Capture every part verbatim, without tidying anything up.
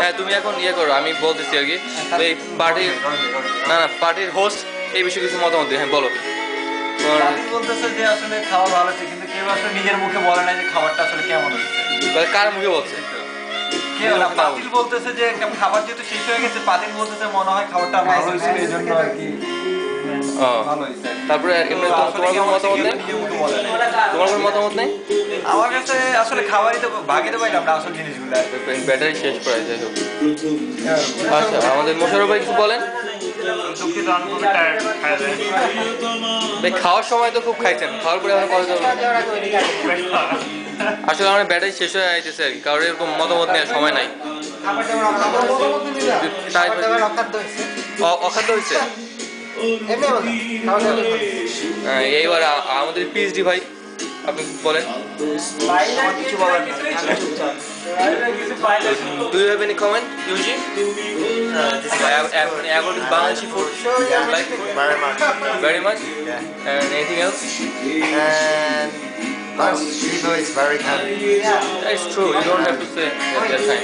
ভাই তুমি এখন ইয়ে করো, আমি বলতেছি আর কি এই পার্টির না না পার্টির হোস্ট এই বিষয়ে কিছু মতামত দিই। হ্যাঁ বলো। বলতেছে যে আসলে খাওয়া ভালো হচ্ছে, কিন্তু কেউ আসলে নিজের মুখে বলে না যে খাবারটা আসলে কেমন হচ্ছে। কার মুখে বলছে? কেউ না, পাতিল বলতেছে যে খাবার যেহেতু শেষ হয়ে গেছে, পাতিল বলতেছে মনে হয় খাবারটা ভালো হয়েছিল এই জন্য আর কি ভালো হয়েছে। তারপরে তোমার কোনো মতামত নেই? তোমার কোনো মতামত নেই? আমার কাছে আসলে খাবারই তো ভাগে তো পাইলাম না আসল জিনিসগুলো, ব্যাটারি শেষ করা যাই হোক। আচ্ছা আমাদের মোশাররফ ভাই কিছু বলেন। ভাই খাওয়ার সময় তো খুব খাইছেন, খাওয়ার পরে আমরা কথা বলবো। আসলে আমার ব্যাটারি শেষ হয়ে যাইতেছে আর কি, কারণ এরকম মতামত নেওয়ার সময় নাই। অখাদ্য হয়েছে এইবার আমাদের পিএইচডি ভাই, আপনি বলেন। Do you have any comment, Eugene? About this Bangladeshi food, like Very much. very much. Yeah. And anything else? And plus, people is very kind. It's true. You don't have to say at that time.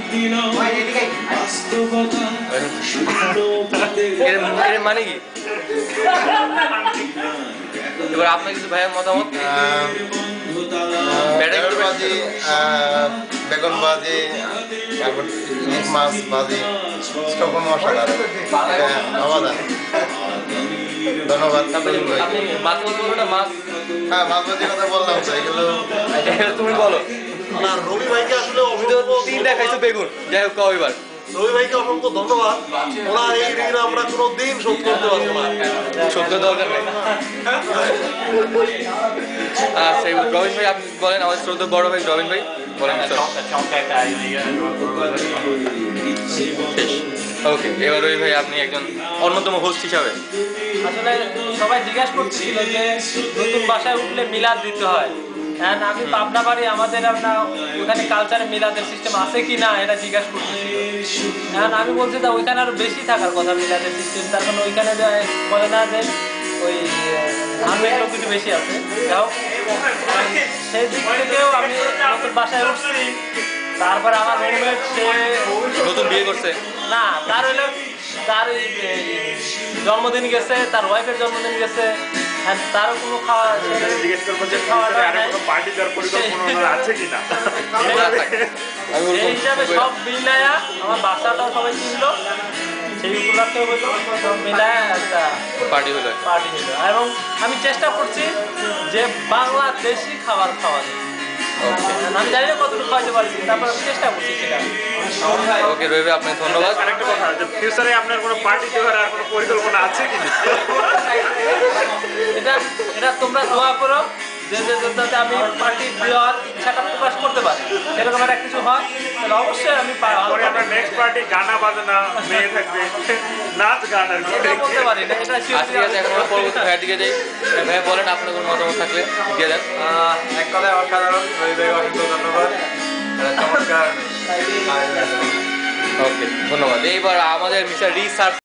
এর এর মানে কি? এবার আপনার কিছু ভাইয়ের মতামত। বেগুন ভাজি, বেগুন ভাজি, তারপর ইলিশ মাছ ভাজি, সকল মশলা ধন্যবাদ। ধন্যবাদ। আপনি মাছ বলতে বলো না মাছ? হ্যাঁ মাছ ভাজির কথা বললাম তো, এগুলো তুমি বলো। না রবি ভাইকে আসলে তিন দেখাইছো বেগুন, যাই হোক কও এবার। রবি ভাইকে অসংখ্য ধন্যবাদ। ওনার এই ঋণ আমরা কোনো দিন শোধ করতে পারবো না, শোধ করার দরকার নেই। আচ্ছা রবিন ভাই আপনি বলেন, আমাদের শ্রদ্ধা বড় ভাই রবিন ভাই বলেন। ওকে এবার রবি ভাই আপনি একজন অন্যতম হোস্ট হিসাবে। আসলে সবাই জিজ্ঞাসা করছিল যে নতুন বাসায় উঠলে মিলাদ দিতে হয়। হ্যাঁ আমি পাবনা বাড়ি, আমাদের আমরা ওখানে কালচারে মিলাদের সিস্টেম আছে কি না এটা জিজ্ঞাসা করতেছিল। হ্যাঁ আমি বলছি যে ওইখানে আরো বেশি থাকার কথা মিলাদের সিস্টেম, তার কারণ ওইখানে বলে না যে ওই আনমেড লোক কিছু বেশি আছে। যাও সেই দিক থেকেও আমি নতুন বাসায় উঠছি। তারপরে আমার রুমমেট সে নতুন বিয়ে করছে না, তার হইলো তার জন্মদিন গেছে, তার ওয়াইফের জন্মদিন গেছে, তারও কোনো খাওয়া জিজ্ঞেস করবো যে পার্টি দেওয়ার পরিকল্পনা আছে কিনা। সেই হিসাবে সব মিলায়া আমার বাচ্চাটাও সবাই চিনলো, সেই উপলক্ষে হইলো সব মিলায়া একটা পার্টি হলো পার্টি হলো। এবং আমি চেষ্টা করছি যে বাংলাদেশি খাবার খাওয়া যায়। আমি জানি না কতটুকু খাওয়াতে পারছি, তারপর আমি চেষ্টা করছি সেটা। ওকে রবি আপনাকে ধন্যবাদ। আরেকটা কথা, যে ফিউচারে আপনার কোনো পার্টি দেওয়ার আর কোনো পরিকল্পনা আছে কিনা? এটা এটা তোমরা দোয়া করো যে যাতে আমি পার্টি দেওয়ার ইচ্ছাটা প্রকাশ করতে পারি। এরকম একটা কিছু হয় তাহলে অবশ্যই আমি আপনার নেক্সট পার্টি গানা বাজনা মেয়ে থাকবে, নাচ গান আর কি বলতে পারি না। এটা আজকে এখন পরবর্তী ভাইয়ের দিকে যাই। ভাই বলেন আপনার কোনো মতামত থাকলে দিয়ে দেন। এক কথায় অসাধারণ, রবি ভাই অসংখ্য ধন্যবাদ, চমৎকার। ওকে ধন্যবাদ। এইবার আমাদের মিস্টার রিসার্চ